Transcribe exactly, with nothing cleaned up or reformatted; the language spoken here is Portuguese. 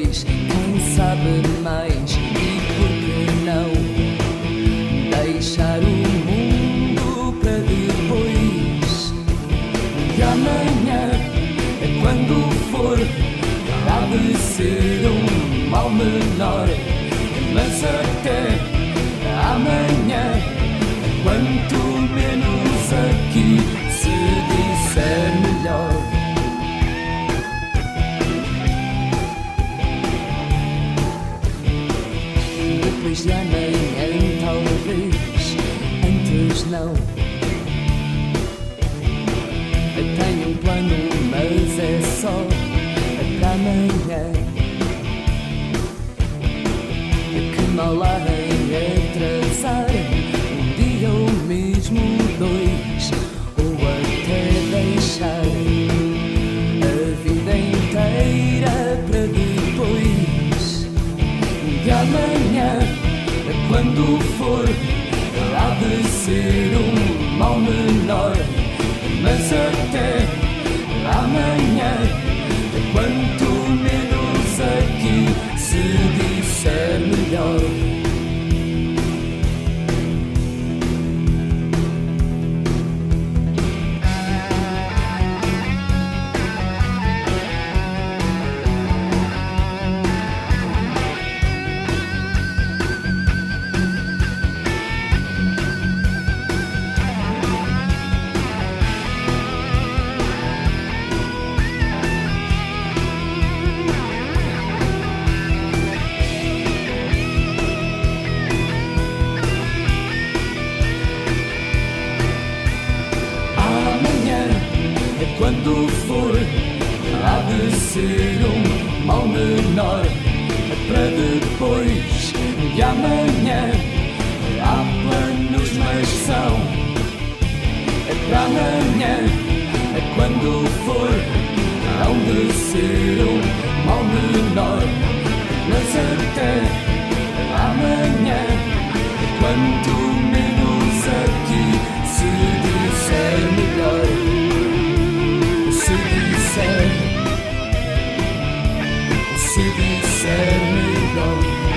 depois, quem sabe mais, e por que não deixar o mundo para depois? E amanhã, quando for, há de ser um mal menor, mas até amanhã, quanto menos aqui se disser melhor. Depois de amanhã, talvez, antes não. Tenho um plano, mas é só para amanhã. Que mal há em atrasar um dia ou mesmo dois, ou até deixar a vida inteira para depois. De amanhã, quando for, há de ser um mal menor, mas até amanhã, quanto menos aqui se disser melhor. Quando for, há de ser um mal menor, para depois de amanhã. Há planos, mas são para amanhã. Quando for, hão de ser um mal menor, mas até amanhã, quanto menos aqui se disser melhor. Se disser, se disser melhor.